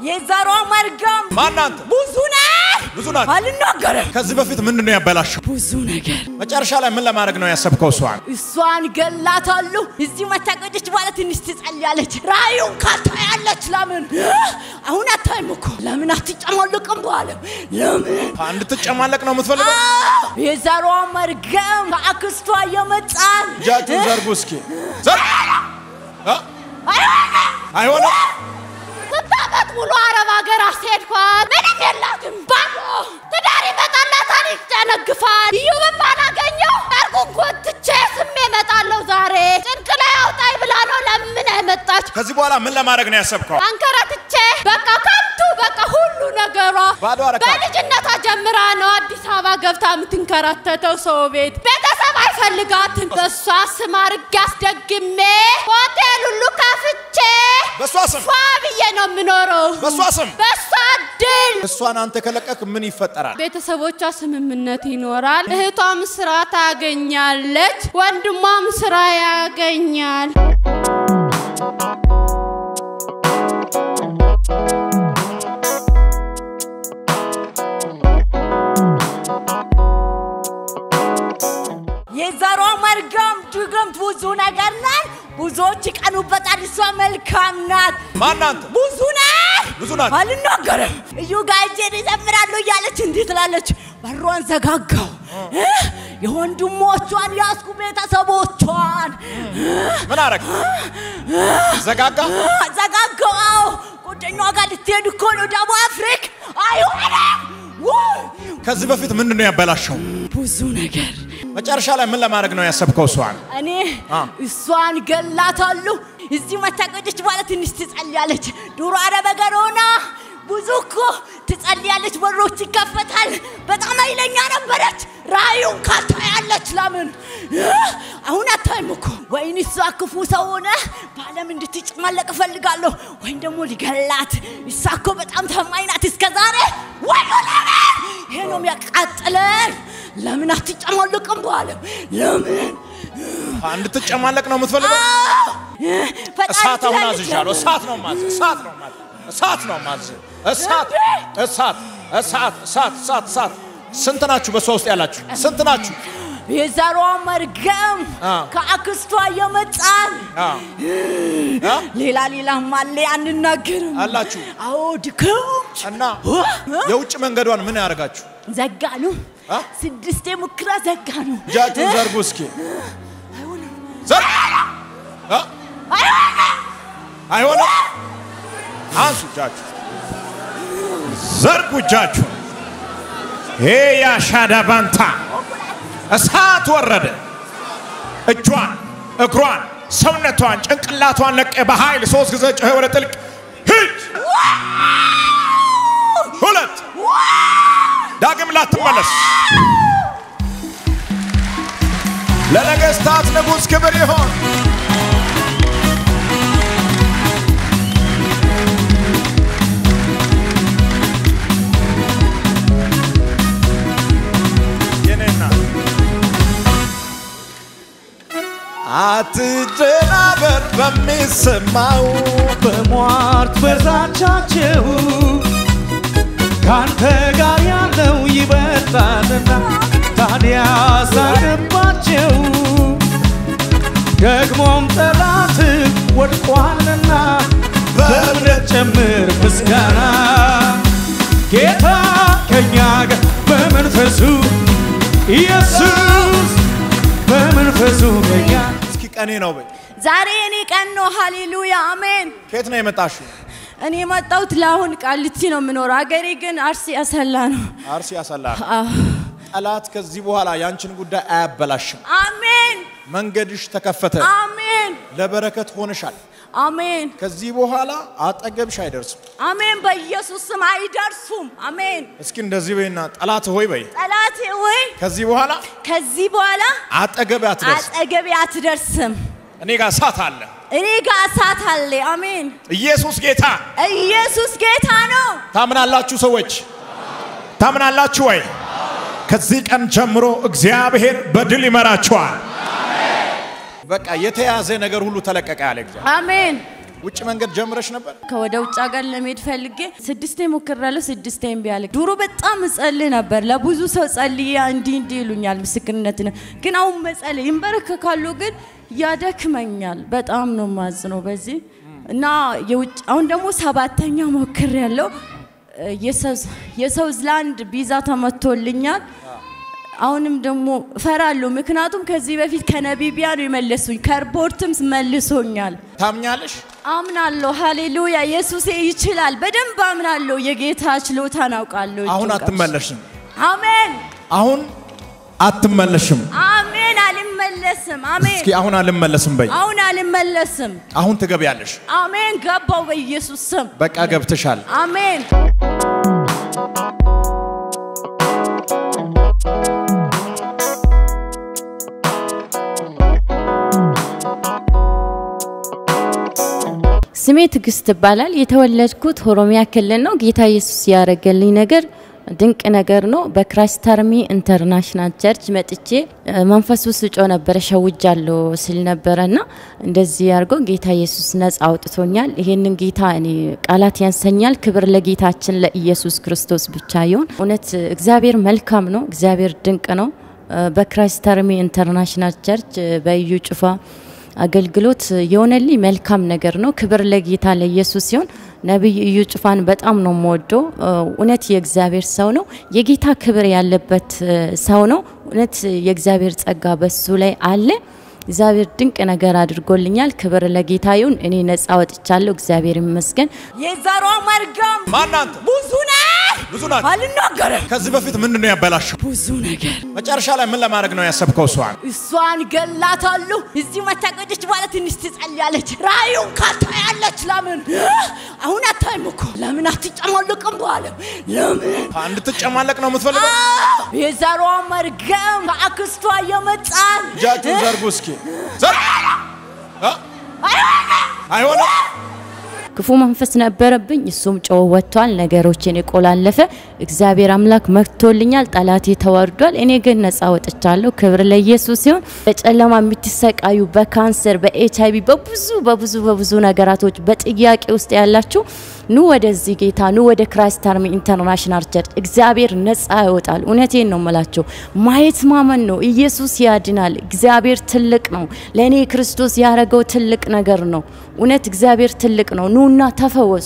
የዛሯ መርገም ማናንተ ብዙ ናት አልናገርም ከዚህ በፊት ምንድነው ያበላሽው ብዙ ነገር መጨረሻ ላይ ምን ለማድረግ ነው ያሰብከው እሷን ገላታለሁ እዚህ መታቀደች ማለት ትንሽ ትጸልያለች ራዩን ካታያለች ለምን አሁን አታይምኩ ለምን አትጨማለቅም በኋላ ለምን አንድ ትጨማለቅ ነው የምትፈልገው የዛሯ መርገም አክስቷ የመጣን ጃቱን ዘርጉ እስኪ አይሆነ ተጣጣት ሙሉ አረብ ሀገር አስሄድኳት ምንም የላትም ባዶ ትዳር ይመጣላታል ይጨነግፋል ይሁን ባላገኘው አርጉን ጎትቼ ስሜ እመጣለሁ ዛሬ ጭንቅ ላይ አውጣይ ብላ ነው ለምን አይመጣች ከዚህ በኋላ ምን ለማድረግ ነው ያሰብከው አንከራትቼ በቃ ከንቱ በቃ ሁሉ ነገሯ በልጅነቷ ጀምራ ነው አዲስ አበባ ገብታ የምትንከራተተው ሰው ቤት ቤተሰብ አይፈልጋትም በሷ ስም አድርጌ አስደግሜ ሆቴል ሁሉ ከፍቼ በሷ ስም ፋብዬ ነው የምኖረው በሷ ስም በሷ ድል እሷን አንተ ከለቀቅ ምን ይፈጠራል ቤተሰቦቿ ስምምነት ይኖራል እህቷም ስራ ታገኛለች ወንድሟም ስራ ያገኛል የዛሯ መርገም ድግምት ብዙ ነገር ናት ብዙዎች ይቀኑበታል እሷ መልካም ናት ማናንተ ብዙ ናት አልናገርም እዩ ጋጄ ይዘምራሉ ያለች እንዴት ትላለች በሯን ዘጋጋው የወንድሞቿን ያስኩ ቤተሰቦቿን ምን አረክ ዘጋጋው ቁጥኛው ጋር ልትሄድ እኮ ነው ደቡብ አፍሪካ አይሆንም ከዚህ በፊት ምንድነው ያበላሽው ብዙ ነገር መጨረሻ ላይ ምን ለማድረግ ነው ያሰብከው እኔ እሷን ገላታለሁ እዚህ መታቀደች ማለት ትንሽ ትጸልያለች ዱሮ አረብ ሀገር ሆና ብዙ እኮ ትጸልያለች በሮች ይከፈታል በጣም ኃይለኛ ነበረች ራዩን ካታያለች ለምን አሁን አታይምኩ ወይኔ እሷ ክፉ ሰው ሆነ ባለም እንድትጨማለቅ ፈልጋለሁ ወይ ደግሞ ሊገላት እሷ እኮ በጣም ታማኝ ናት እስከዛሬ ወይ ለምን ይሄ ነው የሚያቃጥለን ለምን አትጨማለቅም በኋላ ለምን አንድ ትጨማለቅ ነው የምትፈልገው እሳት አሁን አዝዣለሁ እሳት ነው ማዝ እሳት ስንት ናችሁ በሷ ውስጥ ያላችሁ ስንት ናችሁ የዛሯ መርገም ከአክስቷ የመጣን ሌላ ማለ አንናገርም አላችሁ አዎ ድክም እና የውጭ መንገዷን ምን ያርጋችሁ ዘጋኑ 6 ሙክራ ዘጋኑ ጃቱን ዘርጉ እስኪ አይሆነ አንሱ ጃቹ ዘርጉ ጃቹ ያ ሻዳባንታ እሳት ወረደ እጇን እግሯን ሰውነቷን ጭንቅላቷን ለቀ በኃይል 3 ጊዜ ጮኸ ወደ ጥልቅ ሂድ ሁለት ዳግም ላትመለስ ለነገስታት ንጉስ ክብር ይሁን አትደናበር በሚሰማው በሟርት በዛቻቸው ካንተ ጋር ያለው ይበልጣልና ታዲያ ሳገባቸው ደግሞም ጠላት ወድቋልና በእምነት ጨምር ምስጋና ጌታ ከኛ ጋር በመንፈሱ ኢየሱስ በመንፈሱ ከኛ እስኪ ቀኔ ነው በይ ዛሬ እኔ ቀን ነው ሃሌሉያ አሜን ከየት ነው የመጣሽው እኔ መጣሁት ለአሁን ቃልቲ ነው የምኖረው አገሬ ግን አርሲ አሰላ ነው አርሲ አሰላ ጠላት ከዚህ በኋላ ያንቺን ጉዳይ አያበላሽም አሜን መንገድሽ ተከፈተ አሜን ለበረከት ሆነሻል አሜን ከዚህ በኋላ አጠገብሽ አይደርስም አሜን በኢየሱስ ስም አይደርሱም አሜን እስኪ እንደዚህ በይና ጠላት ሆይ በይ ጠላት ሆይ ከዚህ በኋላ አጠገብ አትደርስም እኔ ጋር እሳት አለ አሜን ኢየሱስ ጌታ ነው ታምናላችሁ ሰዎች ታምናላችሁ ወይ ከዚህ ቀን ጀምሮ እግዚአብሔር በድል ይመራችኋል አሜን በቃ የተያዘ ነገር ሁሉ ተለቀቀ ያለ እግዚአብሔር አሜን ውጭ መንገድ ጀምረሽ ነበር ከወደ ውጭ ሀገር ለመሄድ ፈልጌ 6 ሞክራለሁ 6 ቢያለ ድሮ በጣም ጸልይ ነበር ለብዙ ሰው ጸልይ እንዲ ይሉኛል ምስክርነት ነው ግን አሁን መጸለይ ይንበረከካሉ ግን ያደክመኛል በጣም ነው ማዝነው በዚህ እና የውጭ አሁን ደግሞ 7ኛ ሞክራለሁ የሳውዝላንድ ቪዛ ተመቶልኛል አሁንም ደግሞ ፈራለሁ ምክንያቱም ከዚህ በፊት ከነቢቢያ ነው ይመለሱኝ ከርፖርትም መልሶኛል ታምኛለሽ አምናለሁ ሃሌሉያ ኢየሱስ ይችላል በደንብ አምናለሁ የጌታ ችሎታን አውቃለሁ አሁን አትመለሽም አሜን አሁን አትመለሽም አሜን አልመለስም አሜን እስኪ አሁን አልመለስም በይ አሁን አልመለስም አሁን ትገቢያለሽ አሜን ገባው በኢየሱስ ስም በቃ ገብተሻል አሜን ስሜ ትግስት ይባላል የተወለድኩት ኦሮሚያ ክልል ነው ጌታ ኢየሱስ ያረገልኝ ነገር ድንቅ ነገር ነው በክራይስት አርሚ ኢንተርናሽናል ቸርች መጥቼ መንፈሱ ስጮ ነበር ሸውጃለሁ ስል ነበርና እንደዚህ ያርጎ ጌታ ኢየሱስ ነፃ አውጥቶኛል ይሄንን ጌታ እኔ ቃላት ያንሰኛል ክብር ለጌታችን ለኢየሱስ ክርስቶስ ብቻ ይሁን እውነት እግዚአብሔር መልካም ነው እግዚአብሔር ድንቅ ነው በክራይስት አርሚ ኢንተርናሽናል ቸርች በዩ ጩፋ አገልግሎት የሆነልኝ መልካም ነገር ነው ክብር ለጌታ ለኢየሱስ ይሁን ነብይ እዩ ጩፋን በጣም ነው ሞዶ እውነት የእግዚአብሔር ሰው ነው የጌታ ክብር ያለበት ሰው ነው እውነት የእግዚአብሔር ጸጋ በሱ ላይ አለ እግዚአብሔር ድንቅ ነገር አድርጎልኛል ክብር ለጌታ ይሁን እኔ ነፃ ወጥቻለሁ እግዚአብሔር ይመስገን የዛሯ መርገም ማናንተ ብዙ ናት አልናገርም ከዚህ በፊት ምንድነው ያበላሽው ብዙ ነገር መጨረሻ ላይ ምን ለማድረግ ነው ያሰብከው እሷን ገላታለሁ እዚህ መታቀደች በኋላ ትንሽ ትጸልያለች ራዩን ካታያለች ለምን አሁን አታይምኩ ለምን አትጨማለቅም በኋላ ለምን እንድትጨማለቅ ነው የምትፈልገው የዛሯ መርገም አክስቷ የመጣን ጃቱን ዘርጉ እስኪ አይሆንም ክፉ መንፈስ ነበረብኝ እሱም ጮው ወጥቷል ነገሮችን ይቆላለፈ እግዚአብሔር አምላክ መክቶልኛል ጣላቴ ተወርዷል እኔ ግን ነፃ ወጥቻለሁ ክብር ለኢየሱስ ይሁን በጨለማ የምትሰቃዩ በካንሰር በኤችአይቪ በብዙ ነገራቶች በጥያቄ ውስጥ ያላችሁ ኑ ወደዚህ ጌታ ኑ ወደ ክራይስት አርሚ ኢንተርናሽናል ቸርች እግዚአብሔር ነፃ ያወጣል እውነቴን ነው መላችሁ ማየት ማመን ነው ኢየሱስ ያድናል እግዚአብሔር ትልቅ ነው ለኔ ክርስቶስ ያረጋው ትልቅ ነገር ነው እውነት እግዚአብሔር ትልቅ ነው ኑና ተፈወሱ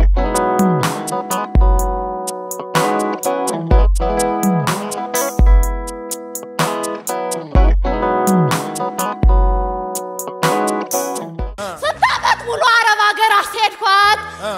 ስንታበት ሙሉ አረብ ሀገር አስሄድኳት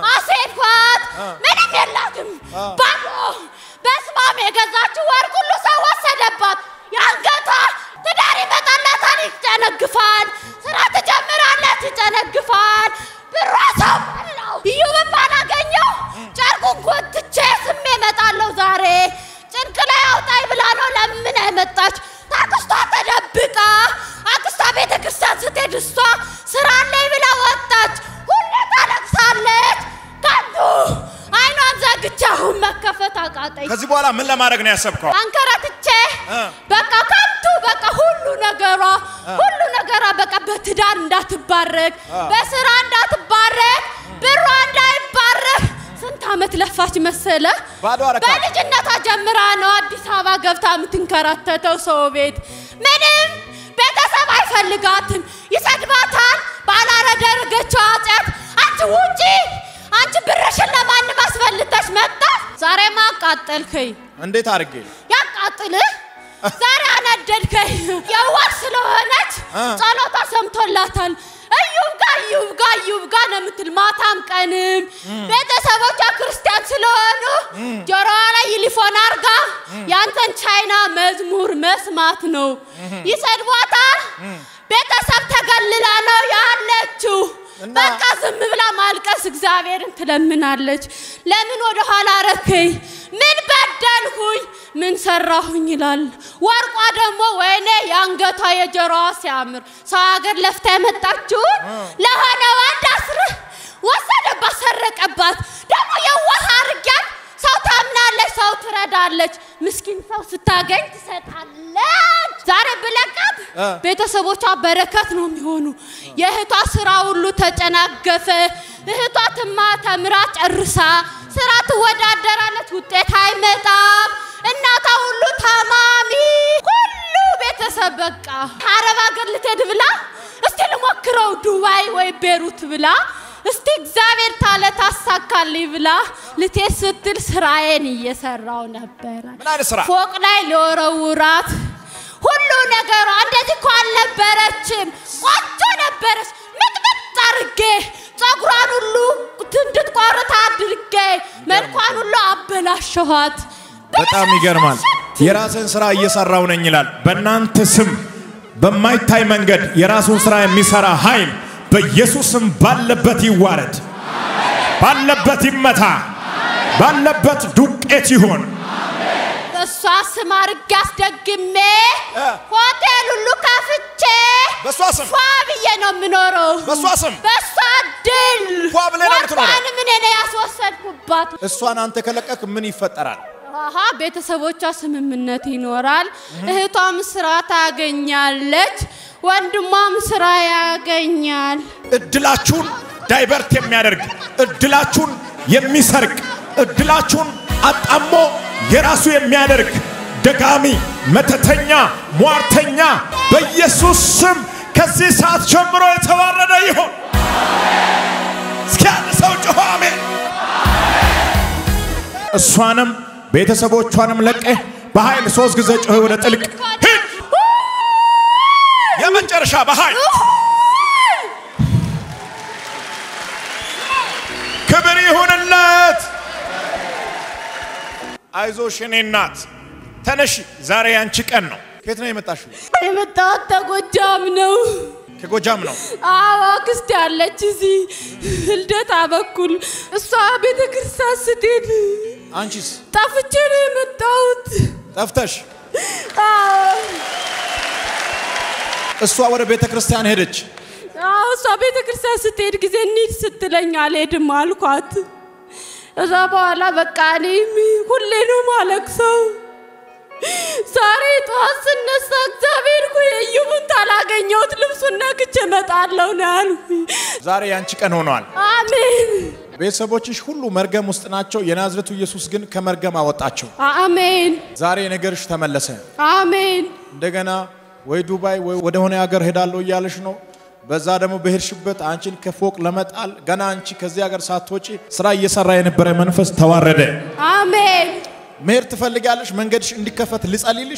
ምንም የላትም ባዶ በስማም የገዛችው ወርቅ ሁሉ ሰው ወሰደባት ያንገቷ ትዳር ይመጣላታል ይጨነግፋል ስራ ትጀምራለች ይጨነግፋል ብሯ ሰው ነው ይሁን ባላገኘው ጨርቁን ጎትቼ ስሜ እመጣለሁ ዛሬ ጭንቅ ላይ አውጣይ ብላ ነው ለምን አይመጣች ታክስቷ ተደብቃ አክስቷ ቤተክርስቲያን ስትሄድ እሷ ስራ ላይ ብላ ወጣች ሁሌ ታለቅሳለች ካንቱ አይኗን ዘግቻው መከፈት አቃጠኝ ከዚህ በኋላ ምን ለማድረግ ነው ያሰብከው አንከራትቼ በቃ ካንቱ በቃ ሁሉ ነገሯ በቃ በትዳር እንዳትባረክ በስራ እንዳትባረክ ብሯ እንዳይባረክ ስንት አመት ለፋች መሰለ በልጅነቷ ጀምራ ነው አዲስ አበባ ገብታ የምትንከራተተው ሰው ቤት ምንም ቤተሰብ አይፈልጋትም ይሰድባታል ባላረደረገችው አጥያት አንቺ ውጪ አንቺ ብርሽን ለማንም አስፈልተሽ መጣ ዛሬ ማቃጠልከኝ እንዴት አርጌ ያቃጥልህ ዛሬ አነደድከኝ የዋር ስለሆነች ጸሎታ ሰምቶላታል እዩብ ጋ ነው የምትል ማታም ቀንም ቤተሰቦቿ ክርስቲያን ስለሆኑ ጆሮዋ ላይ ይሊፎን አርጋ ያንተን ቻይና መዝሙር መስማት ነው ይሰድቧታል ቤተሰብ ተገልላ ነው ያለችው በቃ ዝም ብላ ማልቀስ እግዚአብሔርን ትለምናለች ለምን ወደ ኋላ ረከኝ ምን በደልኩኝ ምን ሰራሁኝ ይላል ወርቋ ደግሞ ወይኔ ያንገቷ የጆሮዋ ሲያምር ሰው ሀገር ለፍታ የመጣችው ለሆነ ወንድ አስር ወሰደባት ሰረቀባት ደግሞ የዋህ አርጋት ሰው ታምናለች ሰው ትረዳለች ምስኪን ሰው ስታገኝ ትሰጣለች ዛሬ ብለቃት ቤተሰቦቿ በረከት ነው የሚሆኑ የእህቷ ስራ ሁሉ ተጨናገፈ እህቷ ተምራ ጨርሳ ስራ ትወዳደራለች ውጤት አይመጣም እናቷ ሁሉ ታማሚ ሁሉ ቤተሰብ በቃ አረብ ሀገር ልትሄድ ብላ እስቲ ልሞክረው ዱባይ ወይ ቤሩት ብላ እስቲ እግዚአብሔር ታለ ታሳካልኝ ብላ ልትሄድ ስትል ስራዬን እየሰራው ነበር ፎቅ ላይ ለወረውራት ሁሉ ነገር እንደዚህ ኳል ነበረችም ቆንጆ ነበረች ምጥምጥ አርጌ ጸጉሯን ሁሉ እንድትቆርጥ አድርጌ መልኳን ሁሉ አበላሸኋት በጣም ይገርማል የራስን ስራ እየሰራው ነኝ ይላል በእናንተ ስም በማይታይ መንገድ የራሱን ስራ የሚሰራ ኃይል በኢየሱስም ባለበት ይዋረድ ባለበት ይመታ ባለበት ዱቄት ይሆን በሷ ስም አርጌ አስደግሜ ሆቴል ሁሉ ከፍቼ በሷ ስም ፋብዬ ነው የምኖረው በሷ ስም በሷ ድል ፋብለ ነው የምትኖረው ምን እኔ ያስወሰድኩባት እሷን አንተ ከለቀክ ምን ይፈጠራል ቤተሰቦቿ ስምምነት ይኖራል እህቷም ስራ ታገኛለች ወንድሟም ስራ ያገኛል እድላችሁን ዳይቨርት የሚያደርግ እድላችሁን የሚሰርቅ እድላችሁን አጣሞ የራሱ የሚያደርግ ደጋሚ መተተኛ ሟርተኛ በኢየሱስ ስም ከዚህ ሰዓት ጀምሮ የተዋረደ ይሁን እስኪያነሰው ጮኸ አሜን እሷንም ቤተሰቦቿንም ለቀህ በኃይል 3 ጊዜ ጮኸ ወደ ጥልቅ የመጨረሻ በኃይል ክብር ይሁንለት አይዞሽ የኔ እናት ተነሺ ዛሬ ያንቺ ቀን ነው ከየት ነው የመጣሽው የመጣሁት ከጎጃም ነው ከጎጃም ነው አዎ አክስቴ አለች እዚህ ልደታ በኩል እሷ ቤተክርስቲያን ስትሄድ አንቺስ ጠፍቼ ነው የመጣሁት ጠፍተሽ እሷ ወደ ቤተክርስቲያን ሄደች እሷ ቤተክርስቲያን ስትሄድ ጊዜ እንሂድ ስትለኝ አልሄድም አልኳት እዛ በኋላ በቃ እኔ ሁሌ ነው ማለቅሰው ዛሬ ጠዋት ስነሳ እግዚአብሔር የዩቡን ታላገኘሁት ልብሱን ነክቼ እመጣለሁ ነው ያልኩኝ ዛሬ ያንቺ ቀን ሆኗል አሜን ቤተሰቦችሽ ሁሉ መርገም ውስጥ ናቸው የናዝሬቱ ኢየሱስ ግን ከመርገም አወጣቸው አሜን ዛሬ ነገርሽ ተመለሰ አሜን እንደገና ወይ ዱባይ ወይ ወደ ሆነ ሀገር ሄዳለሁ እያለሽ ነው በዛ ደግሞ በሄድሽበት አንቺን ከፎቅ ለመጣል ገና አንቺ ከዚህ ሀገር ሳትወጪ ስራ እየሰራ የነበረ መንፈስ ተዋረደ አሜን መሄድ ትፈልጋለሽ መንገድሽ እንዲከፈት ልጸልይልሽ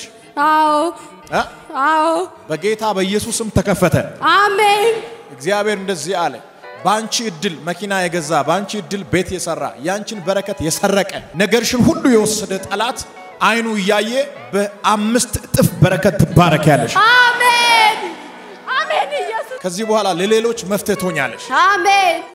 አዎ በጌታ በኢየሱስም ተከፈተ አሜን እግዚአብሔር እንደዚህ አለ ባንቺ እድል መኪና የገዛ ባንቺ እድል ቤት የሰራ ያንቺን በረከት የሰረቀ ነገርሽን ሁሉ የወሰደ ጠላት አይኑ ያየ በ5 እጥፍ በረከት ትባረካለሽ አሜን አሜን ኢየሱስ ከዚህ በኋላ ለሌሎች መፍትሄ ትሆኛለሽ አሜን